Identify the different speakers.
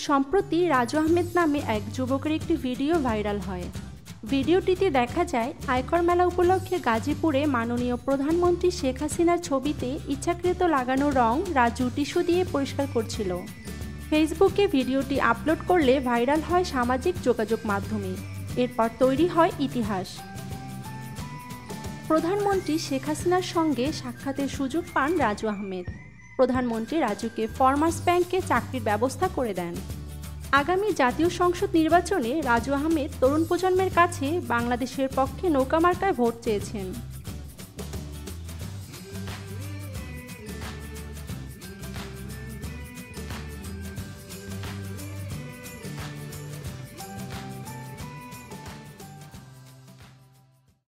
Speaker 1: সম্প্রতি রাজু আহমেদ নামে এক যুবকের একটি ভিডিও ভাইরাল হয়। ভিডিওটিতে দেখা যায় আয়কর মেলা উপলক্ষে গাজীপুরে মাননীয় প্রধানমন্ত্রী শেখ হাসিনার ছবিতে ইচ্ছাকৃত লাগানো রং রাজু টিস্যু দিয়ে পরিষ্কার করছিল। ফেসবুকে ভিডিওটি আপলোড করলে ভাইরাল হয় সামাজিক যোগাযোগ মাধ্যমে। এরপর তৈরি হয় ইতিহাস। প্রধানমন্ত্রী শেখ হাসিনার সঙ্গে সাক্ষাতের সুযোগ পান রাজু আহমেদ। প্রধানমন্ত্রী রাজুকে ফরমার্স ব্যাংকে চাকরির ব্যবস্থা করে দেন। আগামী জাতীয় সংসদ নির্বাচনে রাজু আহমেদ তরুণ প্রজন্মের কাছে বাংলাদেশের পক্ষে নৌকা মার্কায় ভোট চেয়েছেন।